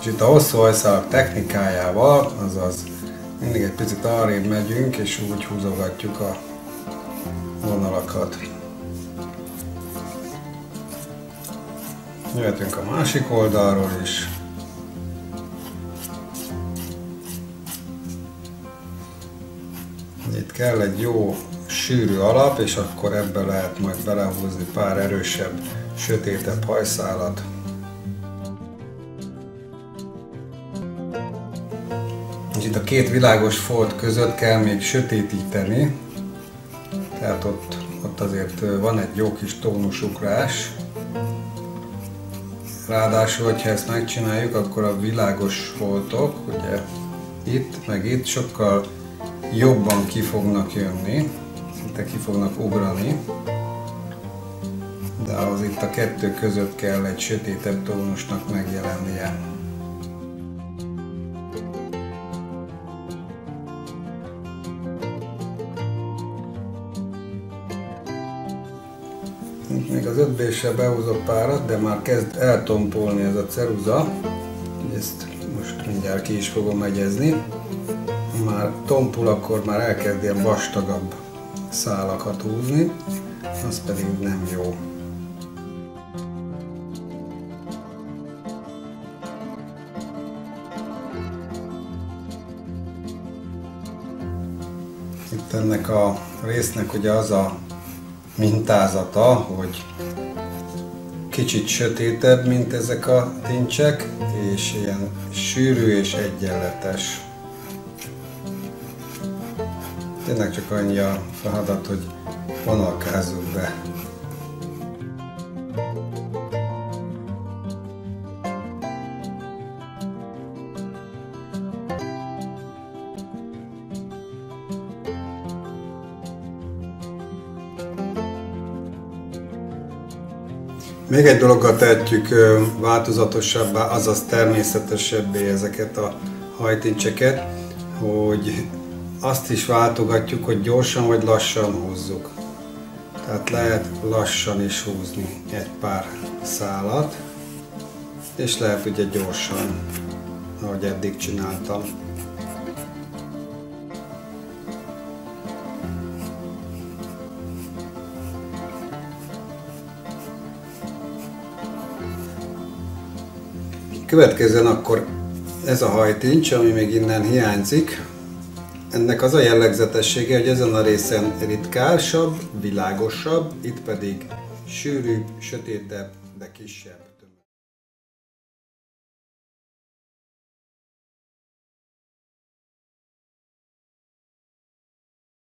És itt a hosszú hajszálak technikájával, azaz mindig egy picit arrébb megyünk, és úgy húzogatjuk a vonalakat. Jöhetünk a másik oldalról is. Itt kell egy jó sűrű alap, és akkor ebbe lehet majd belehúzni pár erősebb, sötétebb hajszálat. És itt a két világos folt között kell még sötétíteni, tehát ott azért van egy jó kis tónusugrás. Ráadásul, hogyha ezt megcsináljuk, akkor a világos foltok, ugye itt, meg itt sokkal jobban ki fognak jönni, szinte ki fognak ugrani, de ahhoz itt a kettő között kell egy sötétebb tónusnak megjelennie. Még az 5B-sel behúzok párat, de már kezd eltompolni ez a ceruza. Ezt most mindjárt ki is fogom hegyezni. Ha már tompul, akkor már elkezd ilyen vastagabb szálakat húzni, az pedig nem jó. Itt ennek a résznek ugye az a mintázata, hogy kicsit sötétebb, mint ezek a tincsek, és ilyen sűrű és egyenletes. Tényleg csak annyi a feladat, hogy vonalkázzuk be. Még egy dologgal tehetjük változatosabbá, azaz természetesebbé ezeket a hajtincseket, hogy azt is váltogatjuk, hogy gyorsan vagy lassan húzzuk. Tehát lehet lassan is húzni egy pár szálat, és lehet ugye gyorsan, ahogy eddig csináltam. Következően akkor ez a hajtincs, ami még innen hiányzik. Ennek az a jellegzetessége, hogy ezen a részen ritkásabb, világosabb, itt pedig sűrűbb, sötétebb, de kisebb.